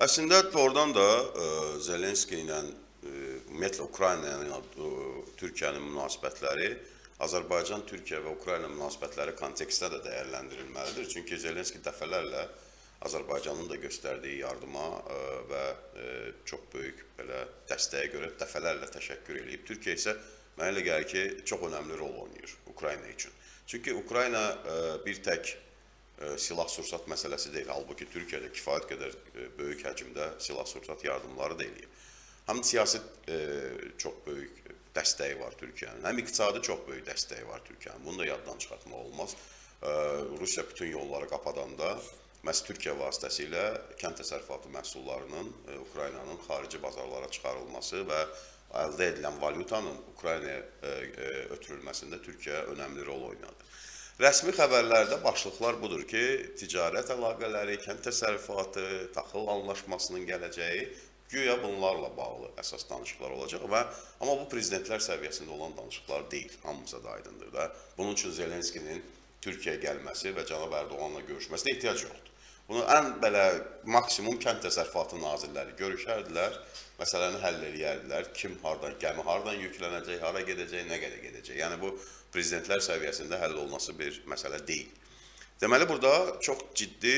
Əslində oradan da Zelenski ilə ümumiyyətlə Ukrayna ilə Türkiyənin münasibətləri Azərbaycan, Türkiyə və Ukrayna münasibətləri kontekstdə də dəyərləndirilməlidir. Çünki Zelenski dəfələrlə Azərbaycanın da göstərdiyi yardıma və çox böyük belə dəstəyə görə dəfələrlə təşəkkür edib. Türkiyə isə mənə elə gəlir ki, çox önəmli rol oynayır Ukrayna üçün. Çünki Ukrayna bir tək silah-sursat məsələsi deyil. Halbuki Türkiyədə kifayət qədər böyük həcmdə silah-sursat yardımları da eləyib. Həm siyasi çox böyük dəstəyi var Türkiyənin, həm iqtisadi çox böyük dəstəyi var Türkiyənin. Bunu da yaddan çıxartmaq olmaz. Rusiya bütün yolları qapadanda məhz Türkiyə vasitəsilə kənd təsərrüfatı məhsullarının Ukraynanın xarici bazarlara çıxarılması və əldə edilən valyutanın Ukraynaya ötürülməsində Türkiyə önəmli rol oynadı. Rəsmi xəbərlərdə başlıqlar budur ki, ticarət əlaqələri, kənd təsərrüfatı, taxıl anlaşmasının gələcəyi güya bunlarla bağlı əsas danışıqlar olacaq amma bu prezidentlər səviyyəsində olan danışıqlar deyil, hamımıza da aydındır da. Bunun üçün Zelenskinin Türkiyəyə gəlməsi və cənab Erdoğanla görüşməsinə ehtiyac yoxdur. Bunu ən belə maksimum kənd təsərrüfatı nazirləri görüşərdilər, məsələni həll eləyərdilər, kim hardan, gəmi hardan yüklənəcək, hara gedəcək, nə qədər gedəcək. Yəni bu prezidentlər səviyyəsində həll olması bir məsələ deyil. Deməli, burada çox ciddi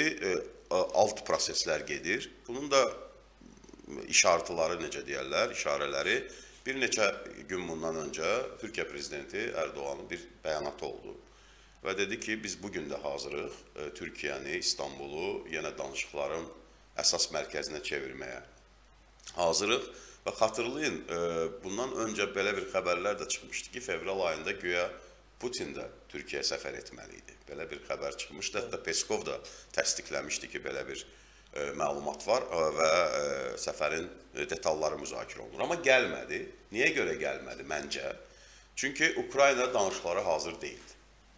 alt proseslər gedir. Bunun da işartıları, necə deyərlər, işarələri bir neçə gün bundan öncə Türkiyə prezidenti Erdoğanın bir bəyanatı oldu. Və dedi ki, biz bugün də hazırıq Türkiyəni, İstanbulu yenə danışıqların əsas mərkəzinə çevirməyə hazırıq. Və xatırlayın, bundan öncə belə bir xəbərlər də çıxmışdı ki, fevral ayında güya Putin də Türkiyəyə səfər etməli idi. Belə bir xəbər çıxmışdı, hətta Peskov da təsdiqləmişdi ki, belə bir məlumat var və səfərin detalları müzakirə olunur. Amma gəlmədi. Niyə görə gəlmədi məncə? Çünki Ukrayna danışıqlara hazır deyildi.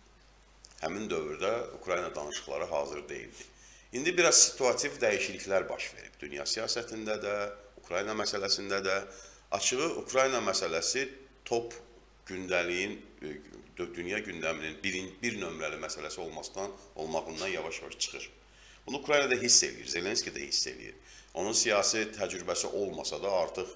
Həmin dövrdə Ukrayna danışıqlara hazır deyildi. İndi biraz situativ dəyişikliklər baş verib. Dünya siyasətində də, Ukrayna məsələsində də. Açığı Ukrayna məsələsi top gündəliyin, dünya gündəminin bir nömrəli məsələsi olmağından yavaş-yavaş çıxır. Bunu Ukrayna da hiss edir, Zelenski də hiss edir. Onun siyasi təcrübəsi olmasa da artıq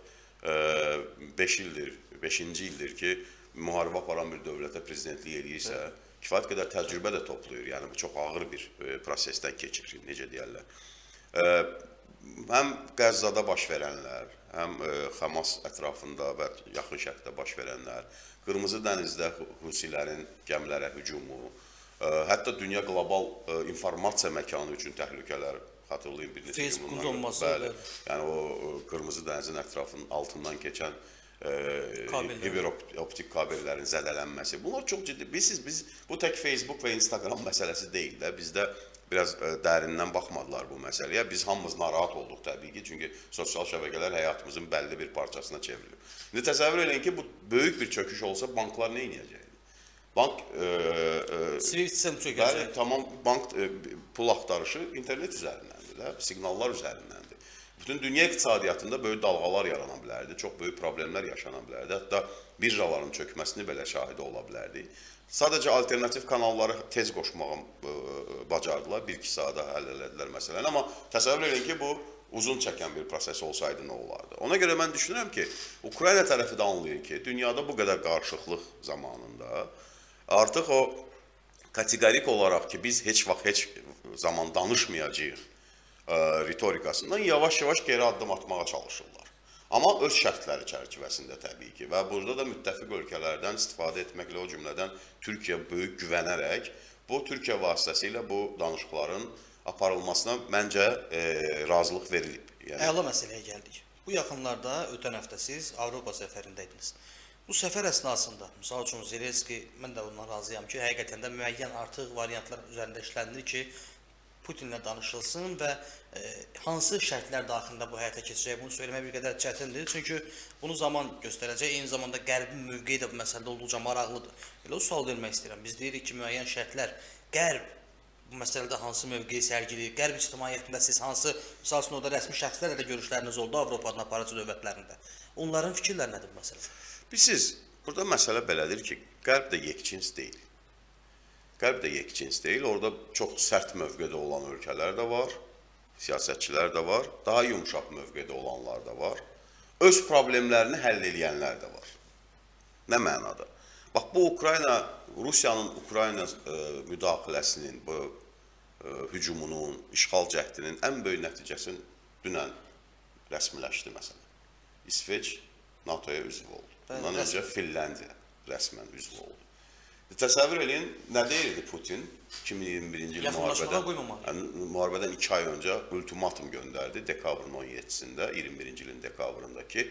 5-ci ildir ki, müharibə aparan bir dövlətə prezidentlik edirsə, kifayət qədər təcrübə də toplayır. Yəni, bu çox ağır bir prosesdən keçir, necə deyərlər. Həm Qəzzada baş verənlər, həm Hamas ətrafında və yaxın şərqdə baş verənlər, Qırmızı dənizdə Husilərin gəmilərə hücumu, hətta dünya qlobal informasiya məkanı üçün təhlükələr, xatırlayın bir neçə gün bunlar. Yəni o Qırmızı dənizin ətrafının altından keçən hiberoptik kabellərin zədələnməsi. Bunlar çox ciddi. Biz bu tək Facebook və Instagram məsələsi deyil də. Bizdə biraz dərindən baxmadılar bu məsələyə. Biz hamımız narahat olduq təbii ki, çünki sosial şəbəkələr həyatımızın bəlli bir parçasına çevrilir. İndi təsəvvür edin ki, bu böyük bir çöküş olsa banklar nə edəcək? Bank tamam bank pul axtarışı internet üzərindəndir də, siqnallar üzərindəndir. Bütün dünya iqtisadiyyatında böyük dalğalar yarana bilərdi, çox böyük problemlər yaşana bilərdi. Hətta birjaların çökməsini belə şahidi ola bilərdi. Sadəcə alternativ kanalları tez qoşmağa bacardılar, 1-2 saata həll elədilər məsələni. Amma təsəvvür edin ki, bu uzun çəkən bir proses olsaydı nə olardı? Ona görə mən düşünürəm ki, Ukrayna tərəfi də anlayır ki, dünyada bu qədər qarışıqlıq zamanında artıq o kateqorik olaraq ki, biz heç vaxt, heç zaman danışmayacağıq ritorikasından yavaş-yavaş geri addım atmağa çalışırlar. Amma öz şərtləri çərçivəsində təbii ki və burada da müttəfiq ölkələrdən istifadə etməklə o cümlədən Türkiyə böyük güvənərək bu Türkiyə vasitəsilə bu danışıqların aparılmasına məncə razılıq verilib. Əla məsələyə gəldik. Bu yaxınlarda ötən həftə siz Avropa səfərindəydiniz. Bu səfər əsnasında, misal üçün Zelenski, mən də ondan razıyam ki, həqiqətən də müəyyən artıq variantlar üzərində işlənir ki, Putinlə danışılsın və hansı şərtlər daxilində bu həyata keçəcək, bunu söyləmək bir qədər çətindir. Çünki bunu zaman göstərəcək, eyni zamanda Qərbin mövqeyi də bu məsələdə olduqca maraqlıdır. Elə o sual vermək istəyirəm. Biz deyirik ki, müəyyən şərtlər, Qərb bu məsələdə hansı mövqeyi sərgiləyir, Qərb ictimaiyyətində siz hansı, misal üçün orada rəsmi şəxslərlə də görüşləriniz oldu Avropanın aparıcı dövlətlərində. Onların fikirləri nədir bu məsələdə? Bilirsiniz, burada məsələ belədir ki, Qərb də yekcins deyil. Qərb də yekcins deyil, orada çox sərt mövqedə olan ölkələr də var, siyasətçilər də var, daha yumşaq mövqedə olanlar da var. Öz problemlərini həll edənlər də var. Nə mənada? Bax, bu Rusiyanın Ukrayna müdaxiləsinin, bu hücumunun, işğal cəhdinin ən böyük nəticəsini dünən rəsmiləşdi məsələn. İsveç NATO-ya üzv oldu. Bundan öncə Finlandiya rəsmən üzv oldu. Təsəvvür edin, nə deyirdi Putin 2021-ci il müharibədən 2 ay öncə ultimatum göndərdi dekabrın 17-sində, 21-ci ilin dekabrında ki,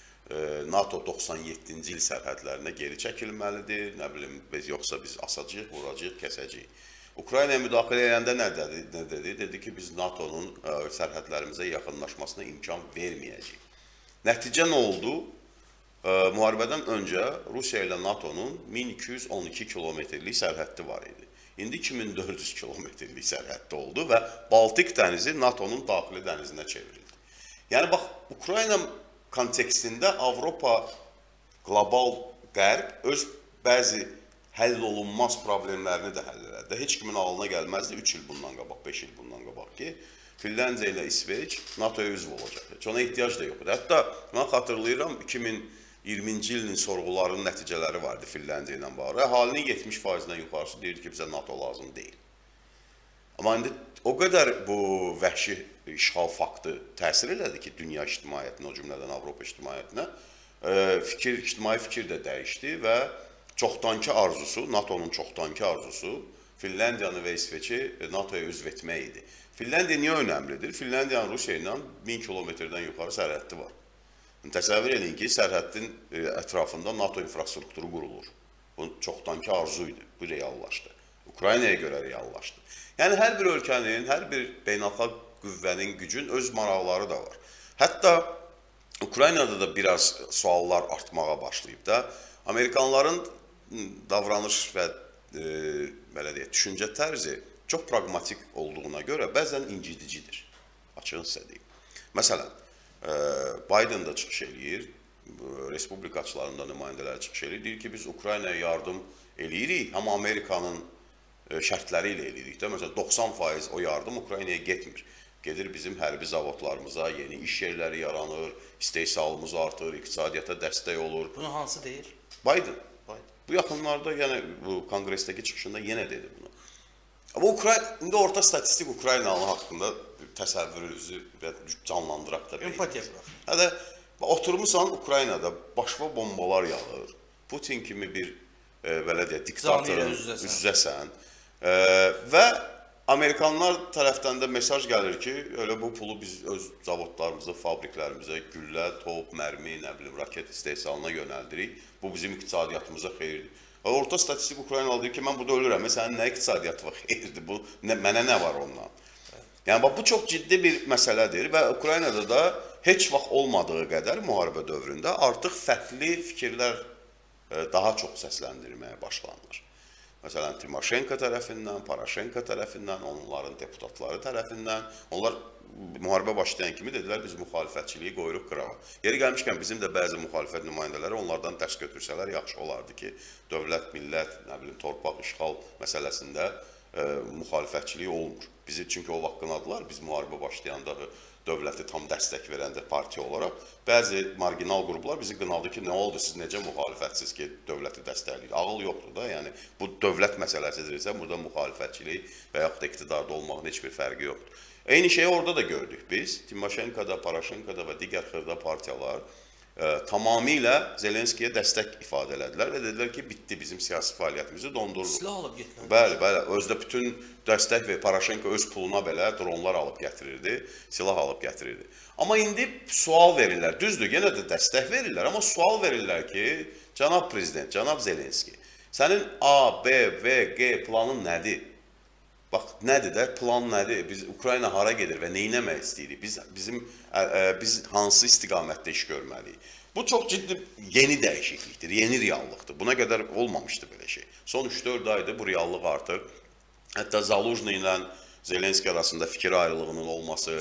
NATO 97-ci il sərhədlərinə geri çəkilməlidir, nə bilim, yoxsa biz asacağıq, vuracağıq, kəsəcəyik. Ukraynaya müdaxilə edəndə nə dedi? Dedi ki, biz NATO'nun sərhədlərimizə yaxınlaşmasına imkan verməyəcəyik. Nəticə nə oldu? Müharibədən öncə Rusiya ilə NATO'nun 1212 kilometrlik sərhəddi var idi. İndi 2400 kilometrlik sərhəddi oldu və Baltik dənizi NATO'nun daxili dənizinə çevrildi. Yəni, bax, Ukrayna kontekstində Avropa, qlobal qərb öz bəzi həll olunmaz problemlərini də həll elədi. Heç kimin ağlına gəlməzdi 3 il bundan qabaq, 5 il bundan qabaq ki, Finlandiya ilə İsveç NATO'ya üzv olacaq. Heç ona ehtiyac da yoxdur. Hətta mən xatırlayıram 2020-ci ilin sorğularının nəticələri vardı Finlandiya ilə bağlı. Əhalinin 70%-dən yuxarısı deyirdi ki, bizə NATO lazım deyil. Amma indi o qədər bu vəhşi işğal faktı təsir elədi ki, dünya ictimaiyyətinə, o cümlədən Avropa ictimaiyyətinə, ictimai fikir də dəyişdi və çoxdankı arzusu, NATO'nun çoxdankı arzusu Finlandiyanı və İsveçi NATO'ya üzv etmək idi. Finlandiya niyə önəmlidir? Finlandiyanın Rusiya ilə 1000 kilometrdən yuxarı sərhəddi var. Təsəvvür edin ki, sərhəddin ətrafında NATO infrastrukturu qurulur. Bu çoxdankı arzu idi, bu reallaşdı. Ukraynaya görə reallaşdı. Yəni, hər bir ölkənin, hər bir beynəlxalq qüvvənin, gücün öz maraqları da var. Hətta Ukraynada da biraz suallar artmağa başlayıb da, Amerikanların davranış və düşüncə tərzi çox pragmatik olduğuna görə bəzən incidicidir, açığın sizə deyim. Məsələn, Biden da çıxış eləyir, respublikaçıların da nümayəndələri çıxış eləyir, deyir ki, biz Ukraynaya yardım eləyirik, amma Amerikanın şərtləri ilə eləyirik. Məsələn, 90% o yardım Ukraynaya getmir. Gedir bizim hərbi zavodlarımıza, yeni iş yerləri yaranır, istehsalımız artır, iqtisadiyyata dəstək olur. Bunu hansı deyir? Biden. Bu yaxınlarda, yəni bu konqresdəki çıxışında yenə dedi bunu. Amma indi orta statistik Ukraynalı haqqında təsəvvürünüzü canlandıraq da bilək. Empatiya bırax. Hədə, oturmuşsan Ukraynada başqa bombalar yağır, Putin kimi bir diktatorun üz-üzəsən və Amerikanlar tərəfdən də mesaj gəlir ki, öyle bu pulu biz öz zavodlarımıza, fabriklərimizə güllə, top, mərmi, nə bilim, raket istehsalına yönəldirik. Bu bizim iqtisadiyyatımıza xeyirdir. Orta statistik Ukraynalı deyir ki, mən burada ölürəm, sənin nə iqtisadiyyatı xeyirdir, mənə nə var ondan? Yəni, bu çox ciddi bir məsələdir və Ukraynada da heç vaxt olmadığı qədər müharibə dövründə artıq fərqli fikirlər daha çox səsləndirilməyə başlanır. Məsələn, Timoşenko tərəfindən, Paraşenko tərəfindən, onların deputatları tərəfindən, onlar müharibə başlayan kimi dedilər, biz müxalifətçiliyi qoyuruq qırağa. Yeri gəlmişkən, bizim də bəzi müxalifət nümayəndələri onlardan dərs götürsələr yaxşı olardı ki, dövlət, millət, nə bilim, torpaq, işğal məsələsində müxalifətçilik olmur. Bizi çünki o vaxt qınadılar, biz müharibə başlayanda dövləti tam dəstək verəndə partiya olaraq, bəzi marginal qruplar bizi qınadı ki, nə oldu, siz necə müxalifətsiz ki, dövləti dəstəkləyir. Ağıl yoxdur da, yəni bu dövlət məsələsidirsə, burada müxalifətçilik və yaxud da iqtidarda olmağın heç bir fərqi yoxdur. Eyni şeyi orada da gördük biz. Timoşenkoda, Paraşenkoda və digər xırda partiyalar tamamilə Zelenskiyə dəstək ifadə elədilər və dedilər ki, bitdi bizim siyasi fəaliyyətimizi dondururuq. Silah alıb getməli. Bəli, bəli. Özdə bütün dəstək və Paraşenko öz puluna belə dronlar alıb gətirirdi, silah alıb gətirirdi. Amma indi sual verirlər. Düzdür, yenə də dəstək verirlər, amma sual verirlər ki, cənab prezident, cənab Zelenski, sənin A, B, V, G planın nədir? Bax, nədir də, plan nədir? Biz Ukrayna hara gedir və neynəmək istəyirik? Biz hansı istiqamətdə iş görməliyik? Bu çox ciddi yeni dəyişiklikdir, yeni reallıqdır. Buna qədər olmamışdı belə şey. Son 3-4 aydır bu reallıq artır. Hətta Zaluzhny ilə Zelenski arasında fikir ayrılığının olması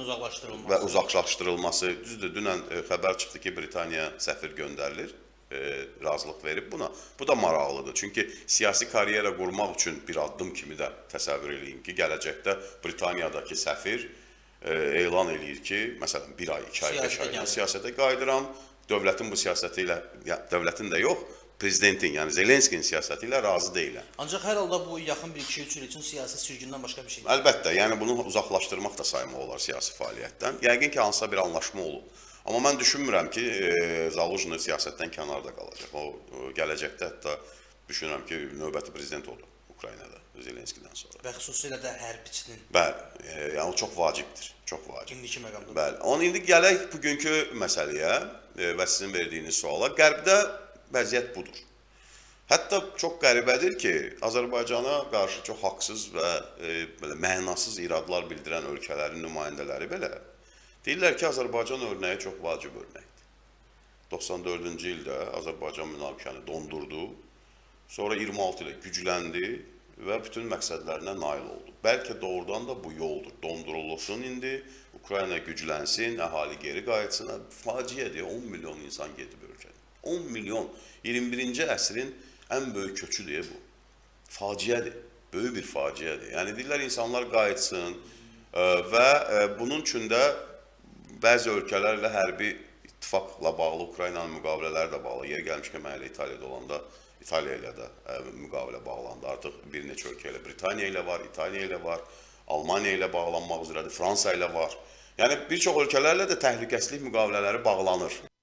və uzaqlaşdırılması. Düzdür, dünən xəbər çıxdı ki, Britaniya səfir göndərilir. Razılıq verib buna. Bu da maraqlıdır. Çünki siyasi karyera qurmaq üçün bir addım kimi də təsəvvür edin ki, gələcəkdə Britaniyadakı səfir elan eləyir ki, məsələn 1 ay, 2 ay, 5 aydan siyasətə qayıdıram. Dövlətin bu siyasəti ilə, dövlətin də yox, prezidentin, yəni Zelenskinin siyasəti ilə razı deyiləm. Ancaq hər halda bu yaxın 1-2-3 il üçün siyasi sürgündən başqa bir şey deyil. Əlbəttə, yəni bunu uzaqlaşdırmaq da saymaq olar siyasi fəaliyyətdən. Yəqin ki, hansısa bir anlaşma olub. Amma mən düşünmürəm ki, Zaluzhny siyasətdən kənarda qalacaq. O gələcəkdə hətta düşünürəm ki, növbəti prezident olur Ukraynada Zelenskidən sonra. Və xüsusilə də hərbiçinin. Bəli, yəni o çox vacibdir, çox vacib. İndiki məqamda. Bəli. Onun indi gələk bugünkü məsələyə və sizin verdiyiniz suala. Qərbdə vəziyyət budur. Hətta çox qəribədir ki, Azərbaycana qarşı çox haqsız və belə mənasız iradlar bildirən ölkələrin nümayəndələri belə deyirlər ki, Azərbaycan örnəyi çox vacib örnəkdir. 94-cü ildə Azərbaycan münaqişəni dondurdu, sonra 26 ilə gücləndi və bütün məqsədlərinə nail oldu. Bəlkə doğrudan da bu yoldur. Dondurulsun indi, Ukrayna güclənsin, əhali geri qayıtsın. Faciədir, 10 milyon insan gedib ölkədə. 10 milyon, 21-ci əsrin ən böyük köçüdür bu. Faciədir, böyük bir faciədir. Yəni deyirlər, insanlar qayıtsın və bunun üçün də bəzi ölkələrlə hərbi ittifaqla bağlı, Ukraynanın müqavilələri də bağlı. Yer gəlmişkən mən elə İtaliyada olanda, İtaliya ilə də müqavilə bağlandı. Artıq bir neçə ölkə ilə, Britaniya ilə var, İtaliya ilə var, Almaniya ilə bağlanmaq üzrədir, Fransa ilə var. Yəni bir çox ölkələrlə də təhlükəsizlik müqavilələri bağlanır.